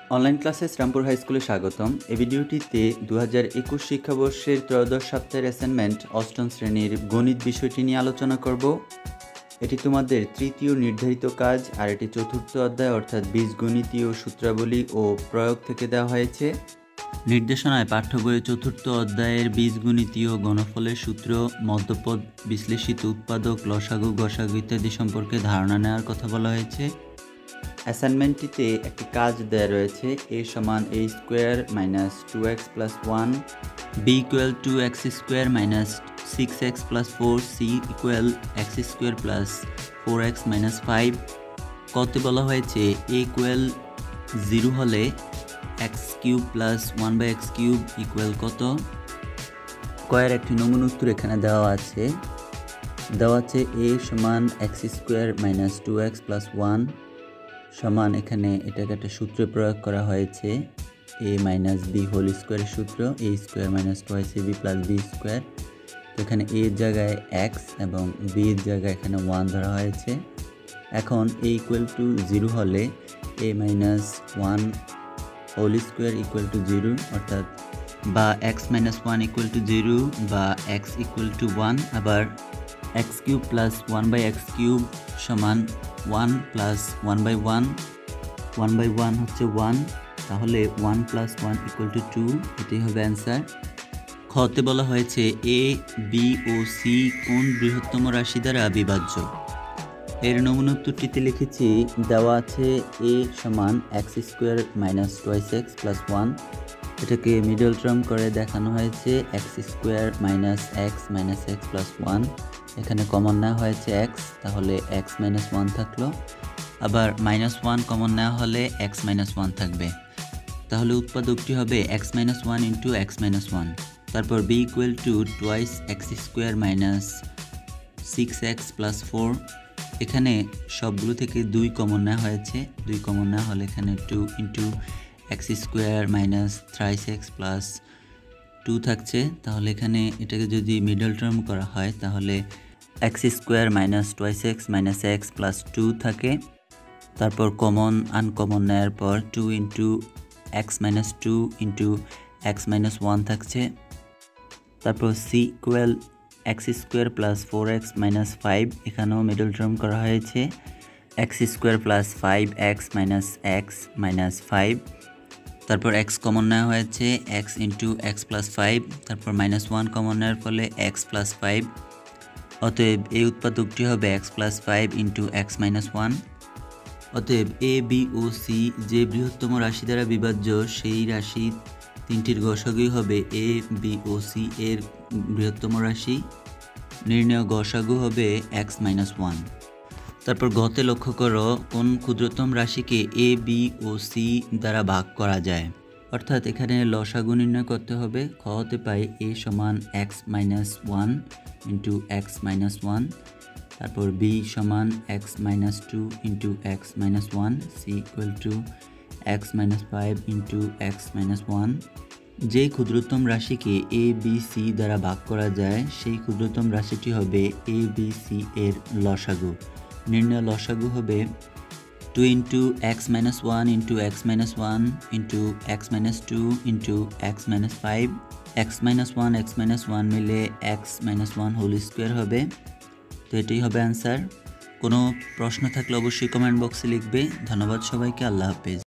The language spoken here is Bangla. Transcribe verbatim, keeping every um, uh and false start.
অনলাইন ক্লাসে শ্রামপুর হাই স্কুলে স্বাগতম। এই ভিডিওটিতে দু হাজার একুশ শিক্ষাবর্ষের ত্রয়োদশ সপ্তাহের অ্যাসাইনমেন্ট অষ্টম শ্রেণীর গণিত বিষয়টি নিয়ে আলোচনা করব। এটি তোমাদের তৃতীয় নির্ধারিত কাজ, আর এটি চতুর্থ অধ্যায় অর্থাৎ বীজগণিতীয় সূত্রাবলী ও প্রয়োগ থেকে দেওয়া হয়েছে। নির্দেশনায় পাঠ্য বইয়ের চতুর্থ অধ্যায়ের বীজগণিতীয় গণফলের সূত্র, মধ্যপদ, বিশ্লেষিত উৎপাদক, লসাগু, গসাগু ইত্যাদি সম্পর্কে ধারণা নেওয়ার কথা বলা হয়েছে। অ্যাসাইনমেন্টটিতে একটি কাজ দেওয়া রয়েছে, এ সমান A square minus two X plus one, B equal to X square minus six X plus four, C equal X square plus four X minus five. কতে বলা হয়েছে এ ইকুয়াল জিরো হলে X cube plus one by X cube equal কত। কয়ের একটি নমুনা উত্তর এখানে দেওয়া আছে। দেওয়া আছে এ সমান X square minus two X plus one সমান, এখানে এটাকে একটা সূত্রে প্রয়োগ করা হয়েছে, এ মাইনাস বি হোল স্কোয়ারের সূত্র, A square minus twice A B plus B square. তো এখানে এর জায়গায় এক্স এবং বি এর জায়গায় এখানে ওয়ান ধরা হয়েছে। এখন এ ইকুয়াল টু জিরো হলে A minus one whole square equal to zero, অর্থাৎ বা X minus one equal to zero বা এক্স ইকুয়াল টু ওয়ান। আবার X cube plus one by X cube সমান one plus one by one, one by one হচ্ছে ওয়ান, তাহলে one plus one equal to two, two হবে অ্যান্সার। খতে বলা হয়েছে এ বি ও সি কোন বৃহত্তম রাশি দ্বারা বিভাজ্য। এর নমুনা উত্তরটিতে লিখেছি, দেওয়া আছে এ সমান X square minus twice X plus one, এটাকে মিডল টার্ম করে দেখানো হয়েছে X square minus X minus X plus one, এখানে কমন নেওয়া হয়েছে এক্স, তাহলে এক্স মাইনাস ওয়ান থাকলো। আবার মাইনাস ওয়ান কমন নেওয়া হলে এক্স মাইনাস ওয়ান থাকবে, তাহলে উৎপাদকটি হবে X minus one into X minus one. তারপর B equal to twice X square minus six X plus four, এখানে সবগুলো থেকে দুই কমন নেওয়া হয়েছে, দুই কমন নেওয়া হলে এখানে two into X square minus thrice X plus two থাকছে, তাহলে এখানে এটাকে যদি মিডল টার্ম করা হয় তাহলে X square minus twice X minus X plus two থাকে। তারপর কমন আনকমন নেওয়ার পর two into X minus two into X minus one থাকছে। তারপর C equal X square plus four X minus five, এখানেও মিডল টার্ম করা হয়েছে, X square plus five X minus X minus five. তারপর এক্স কমন নেওয়া হয়েছে, X into X plus five, তারপর মাইনাস ওয়ান কমন নেওয়ার ফলে এক্স প্লাস ফাইভ। অতএব এই উৎপাদকটি হবে X plus five into X minus one. অতএব এ বি ও সি যে বৃহত্তম রাশি দ্বারা বিভাজ্য, সেই রাশি তিনটির গসাগুই হবে এ বি ও সি এর বৃহত্তম রাশি। নির্ণয় গসাগু হবে এক্স মাইনাস ওয়ান। তারপর গতে লক্ষ্য করো কোন ক্ষুদ্রতম রাশিকে এ বি ও সি দ্বারা ভাগ করা যায়, অর্থাৎ এখানে লসাগু নির্ণয় করতে হবে। খ হতে পাই এ সমান X minus one into X minus one, তারপর বি সমান X minus two into X minus one, C equal to X minus five into X minus one. যে ক্ষুদ্রতম রাশিকে এ বি সি দ্বারা ভাগ করা যায় সেই ক্ষুদ্রতম রাশিটি হবে এ বি সি এর লসাগু। নির্ণয় লসাগু হবে two into X minus one into X minus one into X minus two into X minus five, X minus one X minus one মিলে X minus one whole square হবে। তো এটাই হবে অ্যান্সার। কোনো প্রশ্ন থাকলে অবশ্যই কমেন্ট বক্সে লিখবে। ধন্যবাদ সবাইকে, আল্লাহ হাফেজ।